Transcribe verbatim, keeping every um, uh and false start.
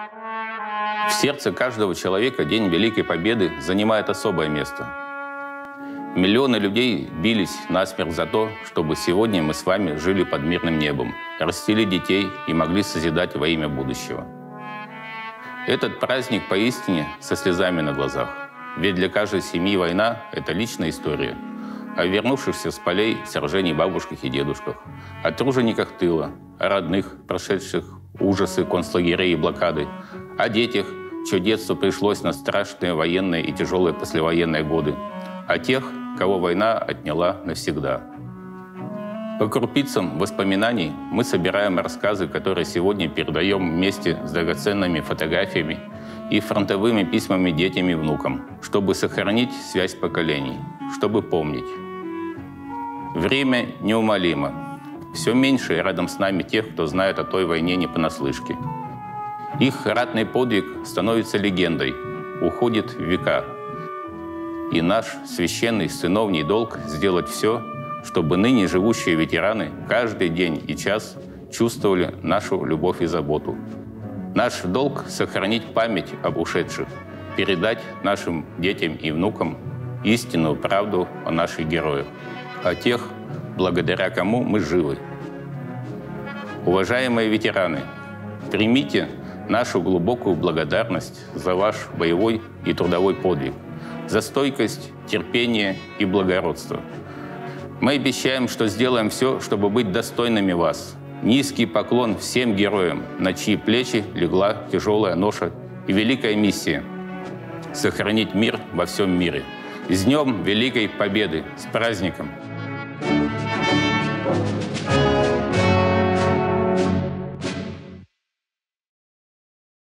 В сердце каждого человека День Великой Победы занимает особое место. Миллионы людей бились насмерть за то, чтобы сегодня мы с вами жили под мирным небом, растили детей и могли созидать во имя будущего. Этот праздник поистине со слезами на глазах. Ведь для каждой семьи война – это личная история. О вернувшихся с полей сражений бабушках и дедушках, о тружениках тыла, о родных, прошедших ужасы концлагерей и блокады, о детях, чье детство пришлось на страшные военные и тяжелые послевоенные годы, о тех, кого война отняла навсегда. По крупицам воспоминаний мы собираем рассказы, которые сегодня передаем вместе с драгоценными фотографиями и фронтовыми письмами детям и внукам, чтобы сохранить связь поколений, чтобы помнить. Время неумолимо. Все меньше рядом с нами тех, кто знает о той войне не понаслышке. Их ратный подвиг становится легендой, уходит в века. И наш священный сыновний долг сделать все, чтобы ныне живущие ветераны каждый день и час чувствовали нашу любовь и заботу. Наш долг – сохранить память об ушедших, передать нашим детям и внукам истинную правду о наших героях, о тех, благодаря кому мы живы. Уважаемые ветераны, примите нашу глубокую благодарность за ваш боевой и трудовой подвиг, за стойкость, терпение и благородство. Мы обещаем, что сделаем все, чтобы быть достойными вас. Низкий поклон всем героям, на чьи плечи легла тяжелая ноша и великая миссия – сохранить мир во всем мире. С Днем Великой Победы! С праздником! Thank you.